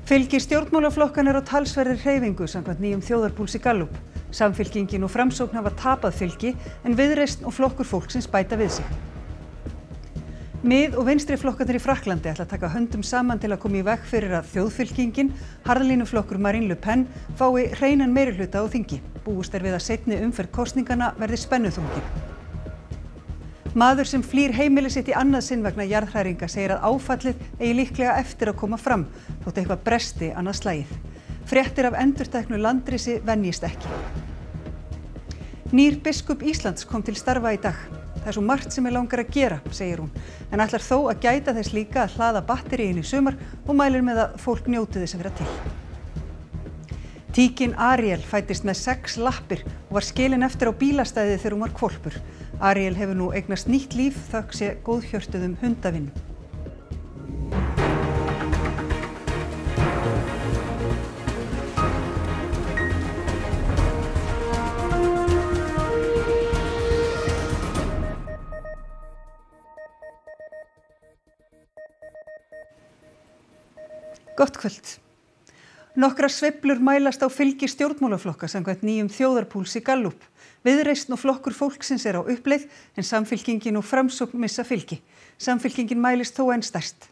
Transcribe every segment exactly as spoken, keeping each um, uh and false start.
Fylgi stjórnmálaflokkanna er á talsverðri hreyfingu samkvæmt nýjum þjóðarpúlsi Gallup. Samfylkingin og Framsókn hafa tapað fylgi en Viðreisn og Flokkur fólksins bæta við sig. Mið- og vinstri flokkarnir í Frakklandi ætla að taka höndum saman til að koma í veg fyrir að þjóðfylkingin, harðlínuflokkur Marine Le Pen, fái hreinan meirihluta á þingi. Búist er við að seinni umferð kosninganna verði spennuþrungin. Maður sem flýr heimili sitt í annað sinn vegna jarðhræringa segir að áfallið eigi líklega eftir að koma fram, þótt eitthvað bresti annað slagið. Fréttir af endurteknu landrisi venjist ekki. Nýr biskup Íslands kom til starfa í dag. Það er svo margt sem er langar að gera, segir hún, en ætlar þó að gæta þess líka að hlaða batteríin í sumar og mælir með að fólk njóti þess að vera til. Tíkin Ariel fæddist með sex lappir og var skilin eftir á bílastæði þegar hún var hvolpur. Ariel hefur nú eignast nýtt líf þökk sé góðhjörtuðum hundavinnu. Gott kvöld. Nokkrar sveiflur mælast á fylgi stjórnmálaflokka samkvæmt nýjum þjóðarpúlsi Gallup. Viðreisn og Flokkur fólksins er á uppleið en Samfylkingin og Framsókn missa fylgi. Samfylkingin mælist þó enn stærst.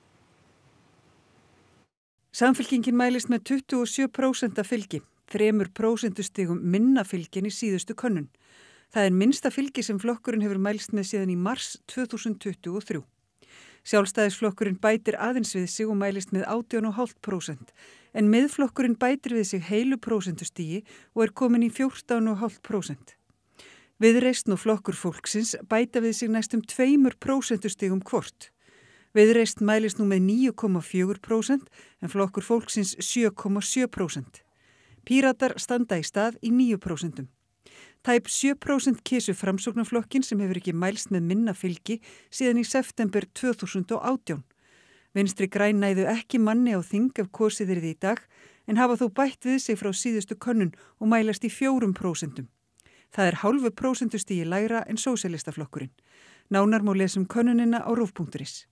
Samfylkingin mælist með tuttugu og sjö prósent fylgi, þremur prósentustigum minna fylgin í síðustu könnun. Það er minnsta fylgi sem flokkurinn hefur mælst með síðan í mars tvö þúsund tuttugu og þrjú. Sjálfstæðisflokkurinn bætir aðeins við sig og mælist með átján komma fimm prósent, en Miðflokkurinn bætir við sig heilu prósentustigi og er komin í fjórtán komma fimm prósent. Viðreisn og Flokkur fólksins bæta við sig næstum tveimur prósentustigum hvort. Viðreisn mælist nú með níu komma fjögur prósent en Flokkur fólksins sjö komma sjö prósent. Píratar standa í stað í níu prósentum. Tæp sjö prósent kisu Framsóknarflokkin sem hefur ekki mælst með minna fylgi síðan í september tvö þúsund og átján. Vinstri græn næðu ekki manni á þing ef kosið yrði í dag en hafa þó bætt við sig frá síðustu könnun og mælast í fjórum prósentum. Það er hálfu prósentustigi lægra en sósíalistaflokkurinn. Nánar má lesa um könnunina á rúv punktur is.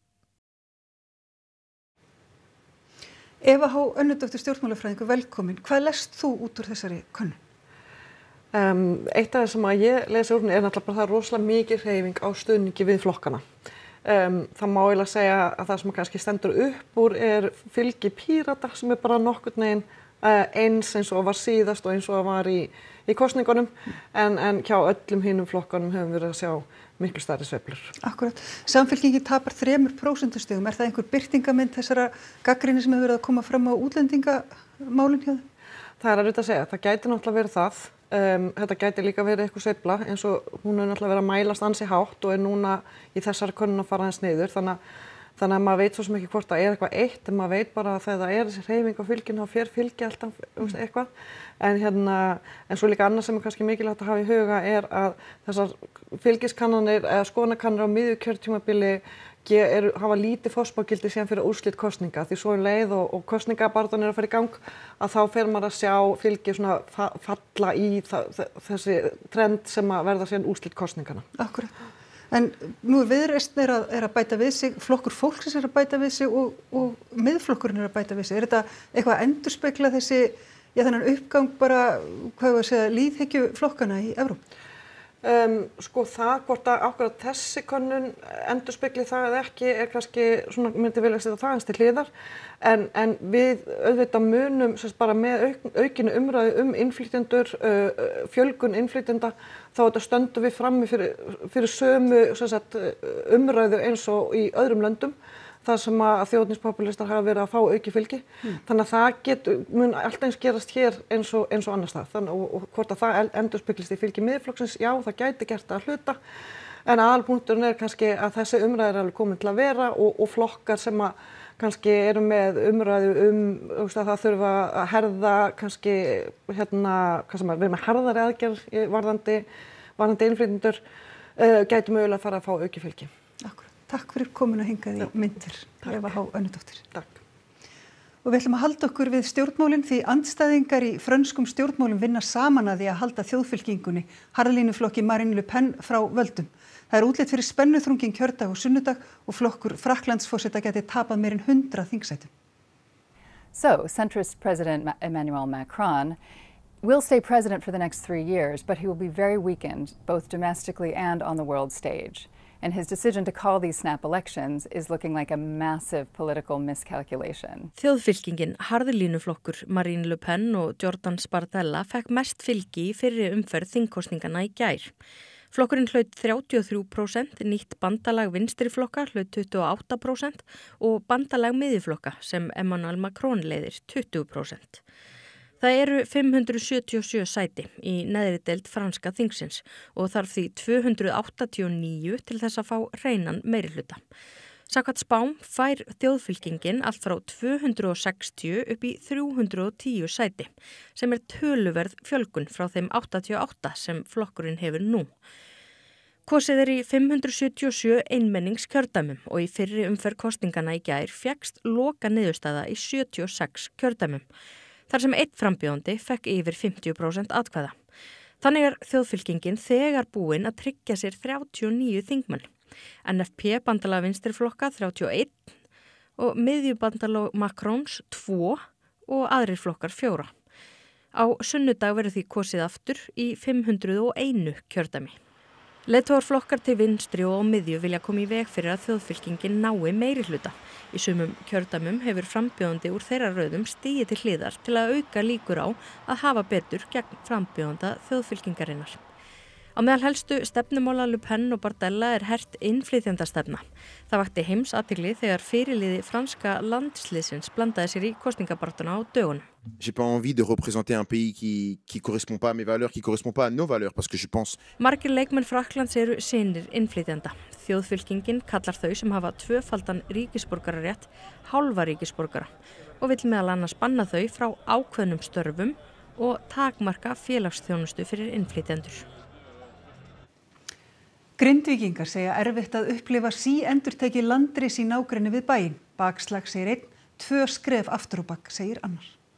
Eva H. Önnudóttir stjórnmálafræðingur, velkomin. Hvað lest þú út úr þessari könnun? Um, eitt af það sem að ég lesa úr er náttúrulega bara það rosalega mikið hreyfing á stuðningi við flokkana. Um, það má eiginlega segja að það sem kannski stendur upp úr er fylgi Pírata sem er bara nokkurn veginn uh, eins eins og var síðast og eins og var í, í kosningunum en, en hjá öllum hinum flokkanum höfum við verið að sjá miklu stærri sveiflur. Akkurat. Samfylkingin tapar þremur prósentustigum. Er það einhver birtingamynd þessara gagnrýni sem hefur verið að koma fram á útlendingamálin hjá þeim? Það er erfitt að segja. Það gæti náttúrulega verið það. Um, þetta gæti líka verið eitthvað sveifla eins og hún er náttúrulega verið að mælast ansi hátt og er núna í þessari könnun að fara aðeins niður þannig, þannig að maður veit svo sem ekki hvort það er eitthvað eitt en maður veit bara að þegar það er þessi hreyfing á fylginu þá fer fylgi alltaf mm. eitthvað en, hérna, en svo líka annað sem er kannski mikilvægt að hafa í huga er að þessar fylgiskannanir eða skoðanakannanir á miðju kjörtímabili Er, hafa lítið fórspárgildi síðan fyrir úrslit kosninga því svo um leið og, og kosningabaráttan er að fara í gang að þá fer maður að sjá fylgi svona fa falla í það, þessi trend sem að verða síðan úrslit kosningana. Akkurat. En nú er Viðreisn er að, er að bæta við sig, Flokkur fólksins er að bæta við sig og, og Miðflokkurinn er að bæta við sig. Er þetta eitthvað að endurspegla þessi, já þennan uppgang bara, hvað var að segja, lýðhyggju flokkana í Evrópu? Um, sko það hvort að ákveða þessi könnun endurspegli það eða ekki er kannski svona myndi vilja setja það eins til hliðar en, en við auðvitað munum sérst bara með auk, aukinu umræðu um innflytjendur, uh, fjölgun innflytjenda þá þetta stöndum við frammi fyrir, fyrir sömu sérst, umræðu eins og í öðrum löndum það sem að þjóðernispopulistar hafa verið að fá auki fylgi. Mm. Þannig að það getur, mun alltaf eins gerast hér eins og, eins og annars það. Þannig og, og hvort að það endurspeglist í fylgi Miðflokksins, já það gæti gert að hluta. En aðalpunkturinn er kannski að þessi umræða er alveg komin til að vera og, og flokkar sem að kannski eru með umræðu um að það þurfa að herða kannski hérna, hvað sem er, við erum með harðari aðgerð varðandi, varðandi innflytjendur, uh, gæti mögulega að fara að fá auki fylgi. Akkurat. Takk fyrir komuna hingað í myndir, Eva H. Önnudóttir. Takk. Og við ætlum að halda okkur við stjórnmálin því andstæðingar í frönskum stjórnmálum vinna saman að því að halda þjóðfylkingunni, harðlínuflokki Marine Le Pen frá völdum. Það er útlit fyrir spennuþrunginn kjördag og sunnudag og flokkur Frakklandsforseta gæti tapað meir en hundrað þingsætum. So, centrist President Emmanuel Macron will stay president for the next three years, but he will be very weakened, both domestically and on the world stage. And his decision to call these snap elections is looking like a massive political miscalculation. Þjóðfylkingin harðlínuflokkur Marine Le Pen og Jordan Bardella fekk mest fylgi í fyrri umferð þingkosningana í gær. Flokkurinn hlaut þrjátíu og þrjú prósent, nýtt bandalag vinstriflokka hlaut tuttugu og átta prósent og bandalag miðjuflokka sem Emmanuel Macron leiðir tuttugu prósent. Það eru fimm hundruð sjötíu og sjö sæti í neðri deild franska þingsins og þarf því tvö hundruð áttatíu og níu til þess að fá hreinan meirihluta. Samkvæmt spám fær þjóðfylkingin allt frá tvö hundruð og sextíu upp í þrjú hundruð og tíu sæti, sem er töluverð fjölgun frá þeim áttatíu og átta sem flokkurinn hefur nú. Kosið er í fimm hundruð sjötíu og sjö einmenningskjördæmum og í fyrri umferð kosningana í gær fékkst loka niðurstaða í sjötíu og sex kjördæmum. Þar sem einn frambjóðandi fekk yfir fimmtíu prósent atkvæða. Þannig er þjóðfylkingin þegar búin að tryggja sér þrjátíu og níu þingmenn. N F P bandalag vinstriflokka þrjátíu og einn og miðjubandalag Macrons tvo og aðrir flokkar fjóra. Á sunnudag verður því kosið aftur í fimm hundruð og einu kjördæmi. Leiðtogaflokkar til vinstri og á miðju vilja koma í veg fyrir að þjóðfylkingin nái meirihluta. Í sumum kjördæmum hefur frambjóðandi úr þeirra röðum stigið til hliðar til að auka líkur á að hafa betur gegn frambjóðanda þjóðfylkingarinnar. Á meðal helstu stefnumála Le Pen og Bardella er hert innflytjendastefna. Það vakti heimsathygli þegar fyrirliði franska landsliðsins blandaði sér í kosningabarátuna á dögunum. J'ai pas envie de représenter un pays qui qui correspond pas à mes valeurs, qui correspond pas à nos valeurs parce que je pense. Margir leikmenn Frakklands eru synir innflytjenda. Þjóðfylkingin kallar þau sem hafa tvöfaldan ríkisborgararétt hálfa ríkisborgara og vill meðal annars banna þau frá ákveðnum störfum og takmarka félagsþjónustu fyrir innflytjendur. Grindvíkingar segja erfitt að upplifa síendurtekið landris í nágrenni við bæinn. Bakslag segir einn, tvö skref aftur á bak, segir annar.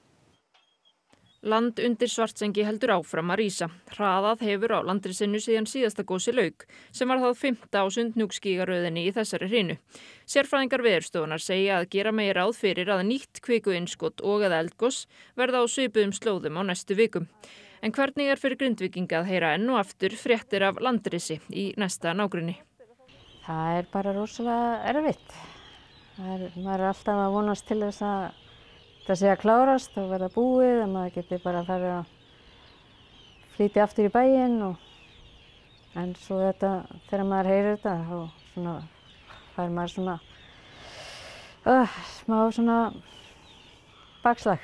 Land undir Svartsengi heldur áfram að rísa. Hraðað hefur á landrisinu síðan síðasta gósi lauk, sem var það fimmta á Sundhnúksgígaröðinni í þessari hrinu. Sérfræðingar Veðurstofunnar segja að gera megi ráð fyrir að nýtt kvikuinnskot og að eldgos verða á svipuðum slóðum á næstu vikum. En hvernig er fyrir Grindvíkinga að heyra enn og aftur fréttir af landrisi í næsta nágrenni? Það er bara rosalega erfitt. Það er, maður er alltaf að vonast til þess að það sé að klárast og verða búið og maður geti bara að fara að flytja aftur í bæinn og en svo þetta, þegar maður heyrir þetta þá svona fær maður svona uh, smá svona bakslag.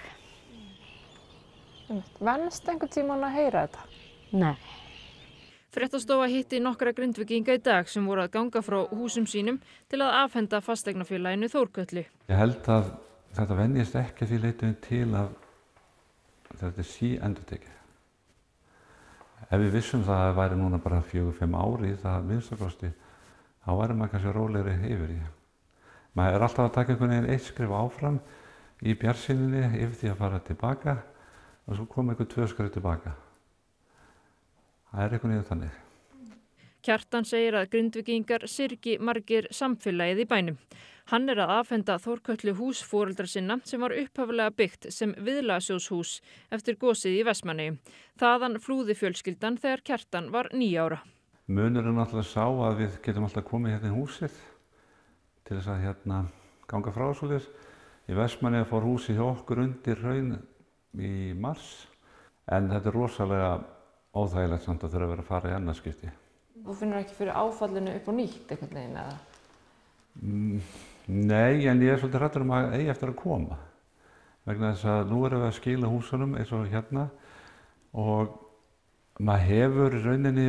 Vannst einhvern tímann að heyra þetta? Nei. Fréttastofa hitti nokkra Grindvíkinga í dag sem voru að ganga frá húsum sínum til að afhenda fasteignafélaginu Þórkötlu. Ég held að þetta venjist ekki því leitinu til að þetta er síendurtekið. Ef við vissum það að það væri núna bara fjögur, fimm ári í það minnstakosti, þá væri maður kannski rólegri yfir í. Maður er alltaf að taka einhvern veginn eitt skref áfram í bjartsýninni yfir því að fara tilbaka og svo kom einhver tvö skref tilbaka. Það er einhvern veginn þannig. Kjartan segir að Grindvíkingar syrgi margir samfélagið í bænum. Hann er að afhenda Þórkötlu hús foreldra sinna sem var upphaflega byggt sem viðlagasjóðshús eftir gosið í Vestmannaeyjum. Þaðan flúði fjölskyldan þegar Kjartan var níu ára. Munurinn er alltaf sá að við getum alltaf komið hérna í húsið til þess að hérna ganga frá svoleiðis. Í Vestmannaeyjum fór húsið hjá okkur undir hraun í mars, en þetta er rosalega óþægilegt samt að þurfa að vera að fara í annað skipti. Þú finnur ekki fyrir áfallinu upp og nýtt einhvern veginn eða? Mm, nei, en ég er svolítið hræddur um að eigi eftir að koma. Vegna þess að nú erum við að skila húsunum eins og hérna og maður hefur í rauninni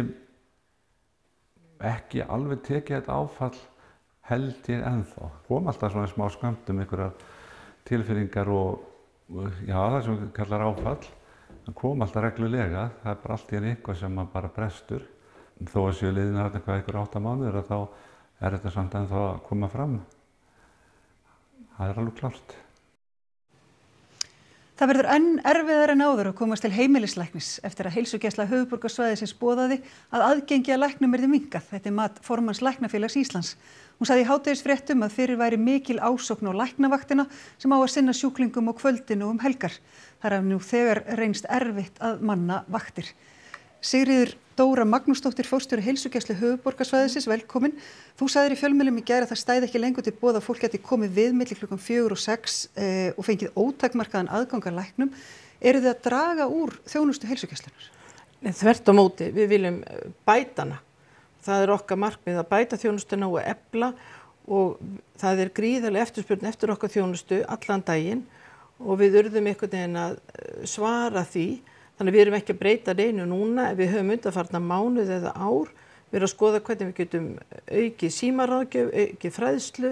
ekki alveg tekið þetta áfall held ég ennþá. Kom alltaf svona smá skömmtum einhverjar tilfinningar og já, það sem við kallar áfall. Það kom alltaf reglulega, það er bara allt í einu eitthvað sem maður bara brestur. Þó að séu liðin að eitthvað einhver átta mánuður að þá er þetta samt ennþá að koma fram. Það er alveg klárt. Það verður enn erfiðar en áður að komast til heimilislæknis eftir að heilsugæsla höfuðborgarsvæðisins boðaði að aðgengi að læknum yrði minnkað. Þetta er mat formanns Læknafélags Íslands. Hún sagði í hádegisfréttum að fyrir væri mikil ásókn á læknavaktina sem á að sinna sjúklingum á kvöldinu og um helgar. Það er nú þegar reynst erfitt að manna vaktir. Sigríður Dóra Magnúsdóttir, forstjóri heilsugæslu höfuðborgarsvæðisins, velkomin. Þú sagðir í fjölmiðlum í gær að það stæði ekki lengur til boða að fólk geti komið við milli klukkan fjögur og sex eh, og fengið ótakmarkaðan aðgang að læknum. Eru þið að draga úr þjónustu heilsugæslunnar? Þvert á móti, við viljum bæta hana. Það er okkar markmið að bæta þjónustuna og efla og það er gríðarleg eftirspurn eftir okkar þjónustu allan daginn og við urðum einhvern veginn að svara því. Þannig við erum ekki að breyta reynu núna ef við höfum undanfarna mánuð eða ár. Við erum að skoða hvernig við getum aukið símaráðgjöf, aukið fræðslu.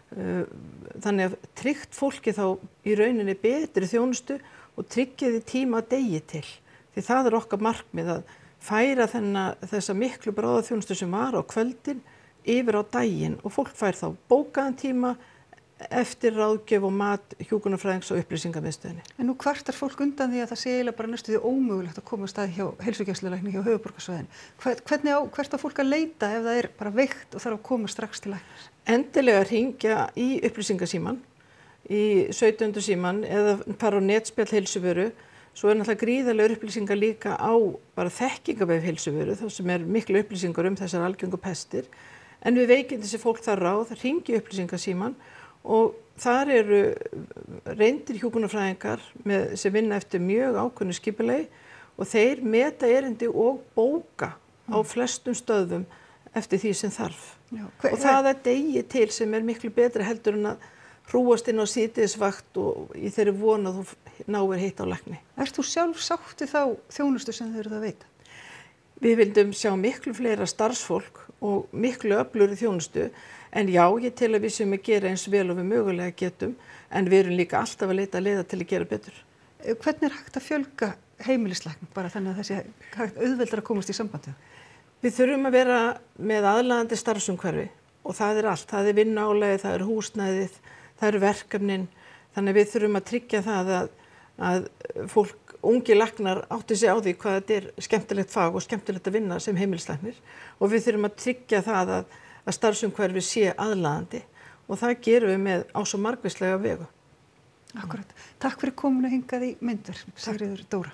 Þannig að tryggt fólki þá í rauninni betri þjónustu og tryggja því tíma að degi til. Því það er okkar markmið að færa þennan, þessa miklu bráðaþjónustu sem var á kvöldin yfir á daginn og fólk fær þá bókaðan tíma eftir ráðgjöf og mat hjúkrunarfræðings og upplýsingamiðstöðinni. En nú kvartar fólk undan því að það sé eiginlega bara næstu því ómögulegt að koma að stað hjá heilsugæslulækni hjá höfuðborgarsvæðinu. Hvernig á, hvert á fólk að leita ef það er bara veikt og þarf að koma strax til læknis? Endilega hringja í upplýsingasíman, í sautján hundrað síman eða fara á netspjall heilsuvöru. Svo er náttúrulega gríðarlegar upplýsingar líka á bara þekkingavef heilsuvöru, þar sem er miklu upplýsingar um þessar algengu pestir. En við veikindi sem fólk þarf ráð, hringi í upplýsingasíman og þar eru reyndir hjúkrunarfræðingar með, sem vinna eftir mjög ákveðnu skipulagi og þeir meta erindi og bóka á flestum stöðum eftir því sem þarf. Já, hver, og það er degi til sem er miklu betra heldur en að hrúast inn á síðdegisvakt og í þeirri von að þú náir hitt á lækni. Ert þú sjálf sátti þá þjónustu sem þau eru það að veita? Við vildum sjá miklu fleira starfsfólk og miklu öflugri þjónustu. En já, ég tel að við sem að gera eins vel og við mögulega getum, en við erum líka alltaf að leita leiða til að gera betur. Hvernig er hægt að fjölga heimilislæknum bara þannig að þessi hægt auðveldar að komast í sambandi? Við þurfum að vera með aðlaðandi starfsumhverfi og það er allt. Það er vinnuálagið, það er húsnæðið, það eru verkefnin. Þannig að við þurfum að tryggja það að, að fólk, ungi læknar átti sig á því hvað þetta er skemmtilegt fag og skemmtilegt að vinna sem heimilislæknir og við þurfum að tryggja það að að starfsumhverfi sé aðlaðandi og það gerum við með á svo margvíslega vegu. Akkurat. Takk fyrir komuna hingað í Myndver, Sigríður Dóra.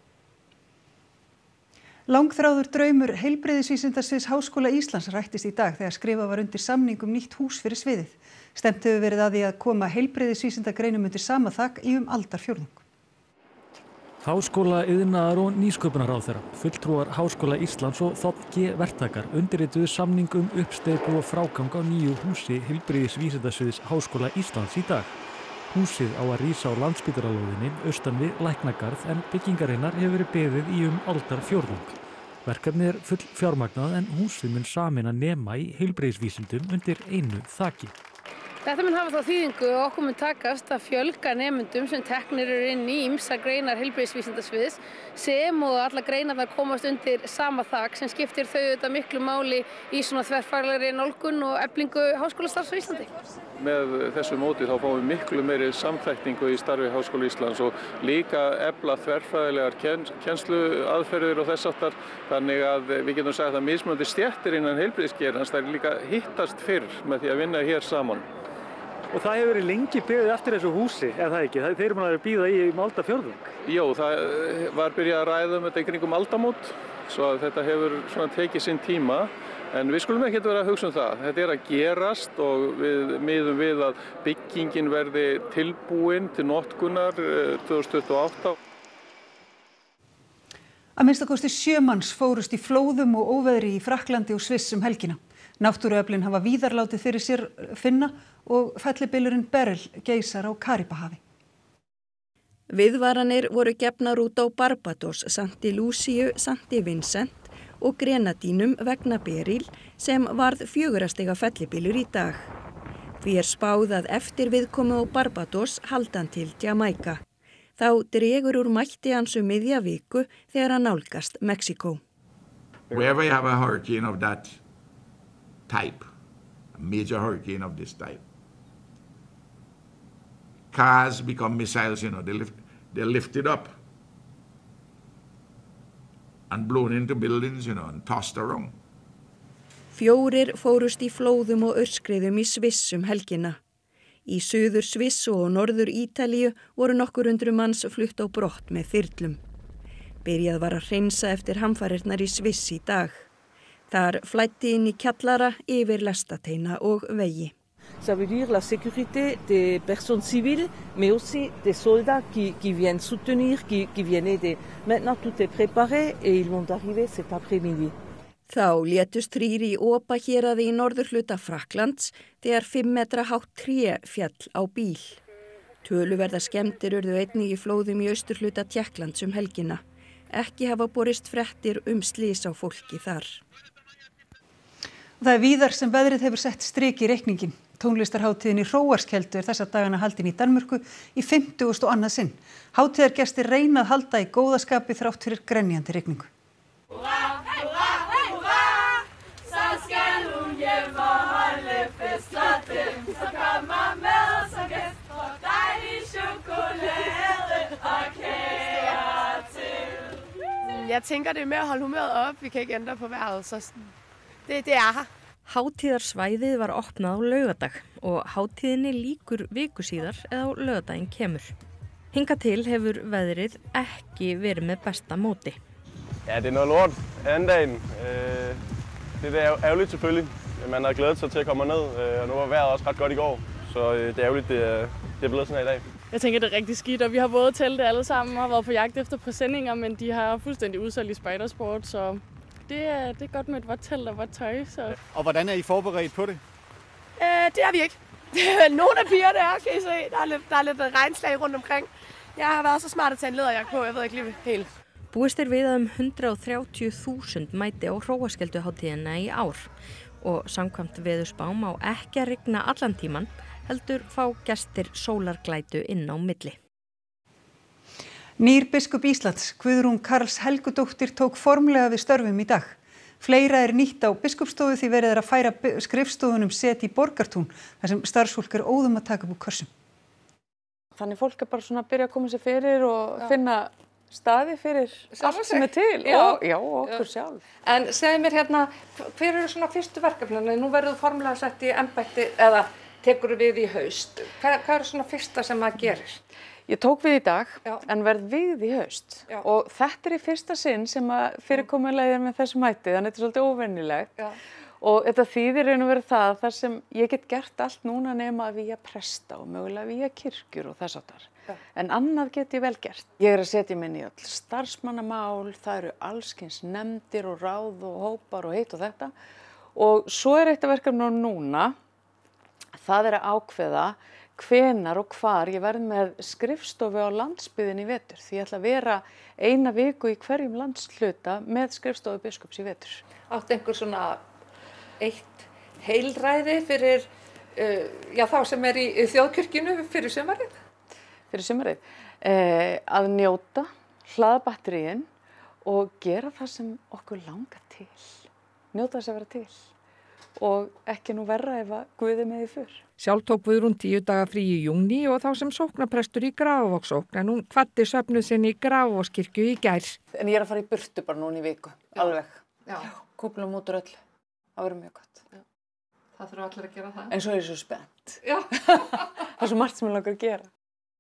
Langþráður draumur heilbrigðisvísindasviðs Háskóla Íslands rættist í dag þegar skrifað var undir samning um nýtt hús fyrir sviðið. Stefnt hefur verið að því að koma heilbrigðisvísindagreinum undir sama þak í um aldarfjórðung. Háskóla iðnaðar og nýsköpunarráðherra, fulltrúar Háskóla Íslands og Þ G verktakar undirrituðu samning um uppsteypu og frágang á nýju húsi heilbrigðisvísindasviðs Háskóla Íslands í dag. Húsið á að rísa á Landspítalalóðinni austan við Læknagarð en byggingarinnar hefur verið beðið í um aldarfjórðung. Verkefnið er full fjármagnað en húsið mun sameina nema í heilbrigðisvísindum undir einu þaki. Þetta mun hafa þá þýðingu og okkur mun takast að fjölga nemendum sem teknir eru inn í ýmsar greinar heilbrigðisvísindasviðs sem og alla greinarnar komast undir sama þak sem skiptir þau þetta miklu máli í svona þverfaglegri nálgun og eflingu háskólastarfs á Íslandi. Með þessu móti þá fáum við miklu meiri samþækningu í starfi Háskóla Íslands og líka efla þverfræðilegar kennsluaðferðir og þess háttar þannig að við getum sagt að mismunandi stéttir innan heilbrigðisgeirans þær líka hittast fyrr með því að vinna hér saman. Og það hefur verið lengi beðið eftir þessu húsi, eða það ekki? Þeir eru búin að bíða í um aldarfjórðung. Jó, það var byrjað að ræða um þetta í kringum aldamót, svo að þetta hefur svona tekið sinn tíma. En við skulum ekkert vera að hugsa um það. Þetta er að gerast og við miðum við að byggingin verði tilbúin til notkunar tvö þúsund tuttugu og átta. Að minnsta kosti sjö manns fórust í flóðum og óveðri í Frakklandi og Sviss um helgina. Náttúruöflin hafa víðar látið fyrir sér finna og fellibylurinn Beryl geysar á Karíbahafi. Viðvaranir voru gefnar út á Barbados, Sankti Lúsíu, Sankti Vincent og Grenadínum vegna Beryl sem varð fjögurra stiga fellibylur í dag. Því er spáð að eftir viðkomu á Barbados haldi hann til Jamaica. Þá dregur úr mætti hans um miðja viku þegar hann nálgast Mexíkó. Wherever you have a hurricane of that type, a major hurricane of this type, cars become missiles, you know, they lift, they're lifted up and blown into buildings, you know, and tossed around. Fjórir fórust í flóðum og aurskriðum í Sviss um helgina. Í suður Sviss og norður Ítalíu voru nokkur hundruð manns flutt á brott með þyrlum. Byrjað var að hreinsa eftir hamfarirnar í Sviss í dag. Þar flæddi inn í kjallara, yfir lestateina og vegi. Ça veut dire la sécurité des personnes civiles, mais aussi des soldats qui, qui viennent soutenir, qui, qui viennent aider. Maintenant, tout est préparé et ils vont arriver cet après-midi. Þá létust þrír í Opa héraði í norðurhluta Frakklands þegar fimm metra hátt tré fjall á bíl. Töluverða skemmdir urðu einnig í flóðum í austurhluta Tékklands um helgina. Ekki hafa borist fréttir um slys á fólki þar. Það er víðar sem veðrið hefur sett strik í reikningin. Tónlistarhátíðin í Hróarskeldu er þessa dagana haldin í Danmörku í fimmtugasta og annað sinn. Hátíðargestir reyna að halda í góðaskapi þrátt fyrir grenjandi rigningu. Jeg tænker, det er med at holde humøret op. Vi kan ikke ændre på vejret, så det, det er her. Hátíðarsvæðið var opnað á laugardag og hátíðinni lýkur viku síðar eða á laugardaginn kemur. Hingað til hefur veðrið ekki verið með besta móti. Ja, det er noget lort anden dagen. Det er ærgerligt selvfølgelig. Man har glædet sig til at komme ned, og nu var vejret også ret godt i går. Så det er ærgerligt, det er, det er blevet sådan her i dag. Jeg tænker, det er rigtig skidt, og vi har våde telte alle sammen og har været på jagt efter præsendinger, men de har fuldstændig udsolgt i spejdersport, så det er, det er godt med et vådt telt og vådt tøj. Så. Og hvordan er I forberedt på det? Øh, det er vi ikke. Nogle af pigerne er, kan I se. Der er lidt, der er lidt regnslag rundt omkring. Jeg har været så smart at tage en læderjakke på, jeg ved ikke lige helt. Búist er við að um hundrað og þrjátíu þúsund mæti á Hróarskelduhátíðina í ár og samkvæmt veðurspám á ekki að rigna allan tíman, heldur fá gestir sólarglætu inn á milli. Nýr biskup Íslands, Guðrún Karls Helgudóttir, tók formlega við störfum í dag. Fleira er nýtt á biskupsstofu því verið er að færa skrifstofunum set í Borgartún, þar sem starfsfólk er óðum að taka upp úr kössum. Þannig fólk er bara svona að byrja að koma sér fyrir og já. Finna staði fyrir allt sem er til. Já, og, já, og okkur já. Sjálf. En segðu mér hérna, hver eru svona fyrstu verkefninu? Nú verður þú formlega sett í embætti eða tekur við í haust. Hvað, hvað er svona fyrsta sem maður gerir? Ég tók við í dag, já. En verð við í haust. Já. Og þetta er í fyrsta sinn sem að fyrirkomulega er með þessum hætti, þannig þetta er svolítið óvenjulegt. Já. Og þetta þýðir raun og verið það þar sem ég get gert allt núna nema via presta og mögulega via kirkjur og þess áttar. Ja. En annað get ég vel gert. Ég er að setja mig inn í öll starfsmannamál, það eru allskyns nefndir og ráð og hópar og hitt og þetta. Og svo er eitt af verkefnum núna, það er að ákveða hvenar og hvar ég verð með skrifstofu á landsbyggðinni í vetur. Því ég ætla að vera eina viku í hverjum landshluta með skrifstofu biskups í vetur. Átt einhver svona eitt heilræði fyrir uh, já, þá sem er í, í þjóðkirkjunu fyrir sumarið? Fyrir sumarið. Eh, að njóta, hlaða batteríin og gera það sem okkur langar til. Njóta þess að vera til. Og ekki nú verra ef að Guði með í för. Sjálf tók Guðrún tíu daga frí í júní og þá sem sóknarprestur í Grafarvogssókn en hún kvaddi söfnuð sinni í Grafarvogskirkju í gær. En ég er að fara í burtu bara núna í viku, já. Alveg. Já. Kúplum út úr öllu. Það verður mjög gott. Já. Það þurfa allir að gera það. En svo er ég svo spennt. Já. Það er svo margt sem ég langar að gera.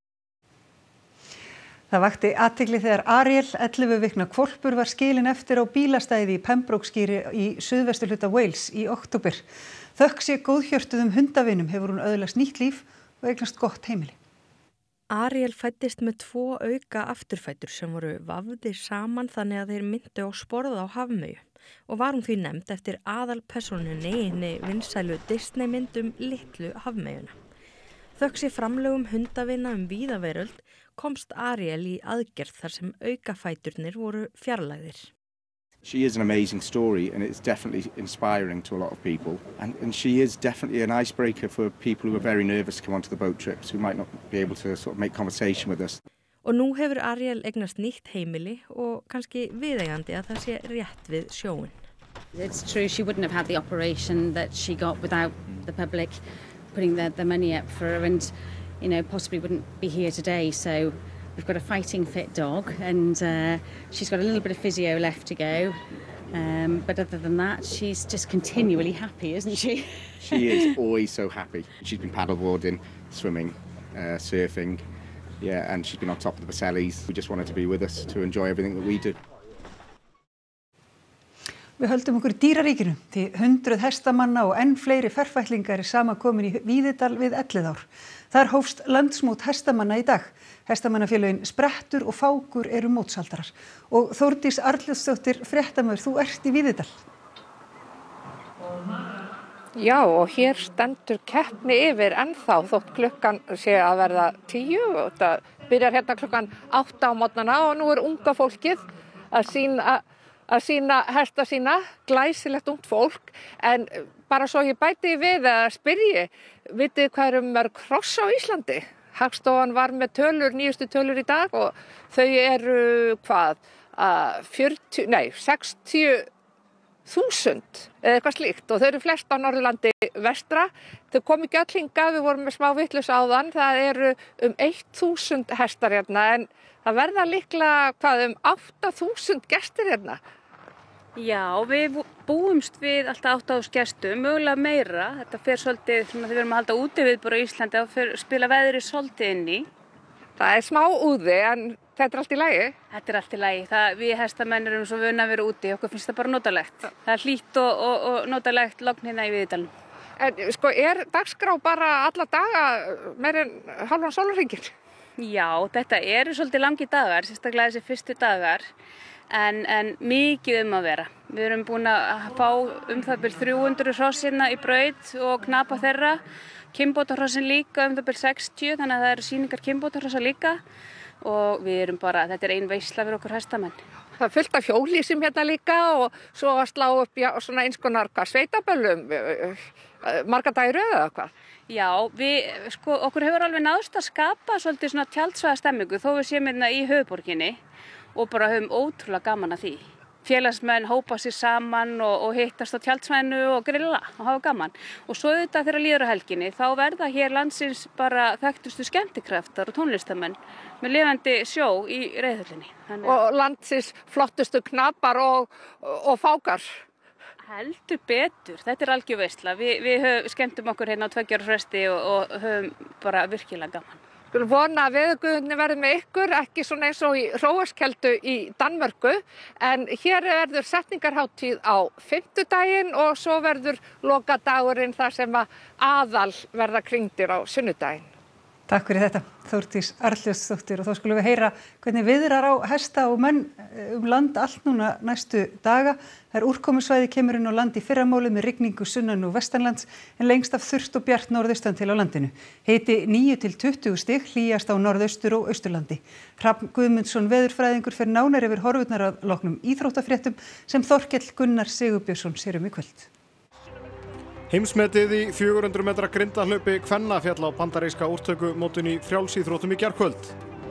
Það vakti athygli þegar Ariel, ellefu vikna hvolpur, var skilin eftir á bílastæði í Pembroke-skíri í suðvesturhluta Wales í október. Þökk sé góðhjörtuðum hundavinum hefur hún öðlast nýtt líf og eignast gott heimili. Ariel fæddist með tvo auka afturfætur sem voru vafðir saman þannig að þeir myndu á sporð á hafmeyju og var hún því nefnd eftir aðalpersónunni í hinni vinsælu Disney-mynd um litlu hafmeyjuna. Þökk sé framlögum hundavina um víða veröld komst Ariel í aðgerð þar sem aukafæturnir voru fjarlægðir. She is an amazing story and it's definitely inspiring to a lot of people and, and she is definitely an icebreaker for people who are very nervous to come onto the boat trips who might not be able to sort of make conversation with us. Og nú hefur Ariel eignast nýtt heimili og kannski viðeigandi að það sé rétt við sjóin. It's true she wouldn't have had the operation that she got without the public putting the, the money up for her and you know, possibly wouldn't be here today. So we've got a fighting fit dog, and uh, she's got a little bit of physio left to go. Um, but other than that, she's just continually happy, isn't she? She is always so happy. She's been paddleboarding, swimming, uh, surfing, yeah, and she's been on top of the Basellis. We just want her to be with us to enjoy everything that we do. Við höldum okkur í dýraríkinu, því hundruð hestamanna og enn fleiri ferfætlingar er samankomin í Víðidal við Elliðár. Þar hófst landsmót hestamanna í dag. Hestamannafélögin Sprettur og Fákur eru mótshaldarar. Og Þórdís Arnljótsdóttir, fréttamaður, þú ert í Víðidal. Já, og hér stendur keppni yfir ennþá þótt klukkan sé að verða tíu. Þetta byrjar hérna klukkan átta á morgnana og nú er unga fólkið að sína að sína hesta sína, glæsilegt ungt fólk, en bara svo ég bæti við að spyrji, vitið hvað eru mörg hross á Íslandi? Hagstofan var með tölur, nýjustu tölur í dag og þau eru hvað, fjörutíu, nei, sextíu þúsund eða eitthvað slíkt og þau eru flest á Norðurlandi vestra. Þau kom ekki öll hingað, við vorum með smá vitleysu áðan, það eru um eitt þúsund hestar hérna en það verða líklega hvað um átta þúsund gestir hérna. Já, við búumst við alltaf átta þúsund gestum, mögulega meira. Þetta fer svolítið, þegar við erum að halda útiviðburð á Íslandi og fer, spila veðri svolítið inn í. Það er smá úði, en þetta er allt í lagi? Þetta er allt í lagi. Það, við hestamenn erum svo vön að vera úti, okkur finnst það bara notalegt. Það er hlýtt og, og, og notalegt logn hérna í Víðidalnum. En sko, er dagskrá bara alla daga meir en hálfan sólarhringinn? Já, þetta eru svolítið langi dagar, sérstaklega þessi fyrstu dagar, en, en mikið um að vera. Við erum búin að fá um það bil þrjú hundruð hross hérna í braut og knapa þeirra, kynbótahrossin líka um það bil sextíu, þannig að það eru sýningar kynbótahrossa líka og við erum bara, þetta er ein veisla fyrir okkur hestamenn. Það er fullt af hjólhýsum hérna líka og svo að slá upp já, svona eins konar sveitaböllum, marga dagir eða hvað? Já, við, sko, okkur hefur alveg náðst að skapa svolítið svona tjaldsvæða stemmingu þó við séum hérna í höfuðborginni og bara höfum ótrúlega gaman að því. Félagsmenn hópa sér saman og, og hittast á tjaldsvæðinu og grilla og hafa gaman. Og svo auðvitað þegar líður á helginni þá verða hér landsins bara þekktustu skemmtikraftar og tónlistamenn með lifandi sjó í reiðhöllinni. Þannig... Og landsins flottustu knapar og, og fákar. Heldur betur, þetta er algjör veisla. Vi, við höf, skemmtum okkur hérna á tveggja ára fresti og, og höfum bara virkilega gaman. Skulum vona að veðurguðirnir verði með ykkur, ekki svona eins og í Hróarskeldu í Danmörku, en hér verður setningarhátíð á fimmtudaginn og svo verður lokadagurinn þar sem að aðal verða kringdir á sunnudaginn. Takk fyrir þetta, Þórdís Arnljótsdóttir, og þá skulum við heyra hvernig viðrar á hesta og menn um land allt núna næstu daga. Það er úrkomusvæði kemur inn á land í fyrramálið með rigningu sunnan og vestanlands en lengst af þurrt og bjart norðaustan til á landinu. Hiti níu til tuttugu stig, hlýjast á norðaustur og austurlandi. Hrafn Guðmundsson veðurfræðingur fer nánar yfir horfurnar að loknum íþróttafréttum sem Þorkell Gunnar Sigurbjörnsson sér um í kvöld. Heimsmetið í fjögur hundruð metra grindahlaupi kvenna féll á bandaríska úrtökumótinu í frjálsíþróttum í gærkvöld.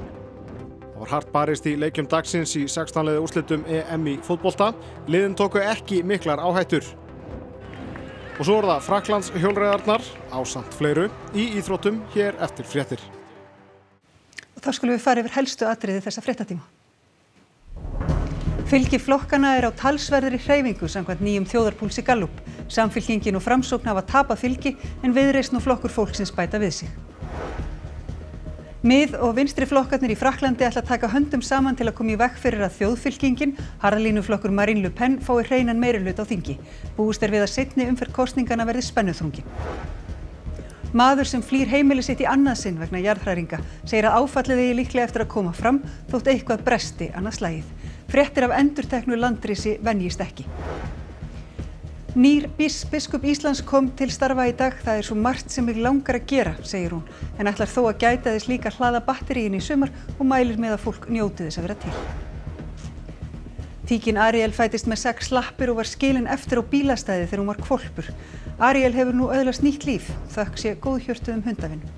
Það var hart barist í leikjum dagsins í sextán liða úrslitum E M í fótbolta. Liðin tóku ekki miklar áhættur. Og svo er það Frakklands hjólreiðarnar ásamt fleiru í íþróttum hér eftir fréttir. Og þá skulum við fara yfir helstu atriði þessa fréttatíma. Fylgi flokkana er á talsverðri hreyfingu samkvæmt nýjum þjóðarpúlsi Gallup. Samfylkingin og Framsókn hafa tapað fylgi en Viðreisn og flokkur fólksins bæta við sig. Mið- og vinstri flokkarnir í Frakklandi ætla að taka höndum saman til að koma í veg fyrir að þjóðfylkingin, harðlínuflokkur Marine Le Pen, fái hreinan meirihluta á þingi. Búist er við að seinni umferð kosninganna verði spennuþrungin. Maður sem flýr heimili sitt í annað sinn vegna jarðhræringa segir að áfallið eigi líklega eftir að koma fram þótt eitthvað bresti annað slagið. Fréttir af endurteknu landrisi venjist ekki. Nýr biskup Íslands kom til starfa í dag. Það er svo margt sem mig langar að gera, segir hún, en ætlar þó að gæta þess líka að hlaða batteríin í sumar og mælir með að fólk njóti þess að vera til. Tíkin Ariel fæddist með sex lappir og var skilin eftir á bílastæði þegar hún var hvolpur. Ariel hefur nú öðlast nýtt líf, þökk sé góðhjörtuðum hundavinnu.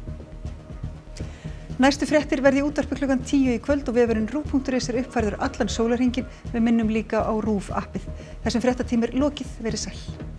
Næstu fréttir verði í útvarpi klukkan tíu í kvöld og vefurinn ruv punktur is er uppfærður allan sólarhringinn. Við minnum líka á RÚV appið. Þessum fréttatíma er lokið, verið sæl.